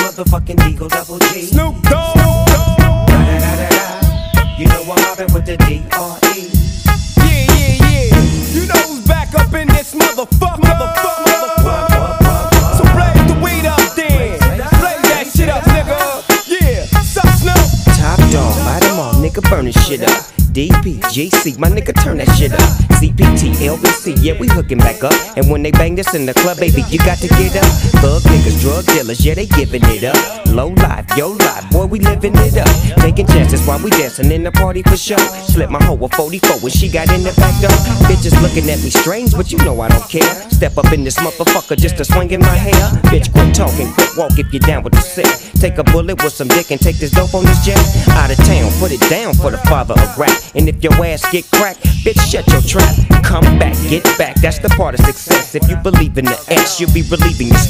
motherfucking Eagle Double G. Snoop Dogg. You know I'm mobbing with the D.R.E. Yeah. You know who's back up in this motherfucker. So blaze the weed up then. Blaze that shit up, nigga. Yeah, sup Snoop? Top dog, bite them all, nigga, burnin' shit up. DPGC, my nigga, turn that shit up. CPT, LBC, yeah, we hooking back up. And when they bang this in the club, baby, you got to get up. Thug niggas, drug dealers, yeah, they giving it up. Low life, yo life, boy, we living it up. Taking chances while we dancing in the party for sure. Slip my hoe a 44 when she got in the back door. Bitches looking at me strange, but you know I don't care. Step up in this motherfucker just to swing in my hair. Bitch, quit talking, quit walk if you're down with the sick. Take a bullet with some dick and take this dope on this jet. Out of town, put it down for the father of rap. And if your ass get cracked, bitch, shut your trap. Come back, get back, that's the part of success. If you believe in the S, you'll be relieving your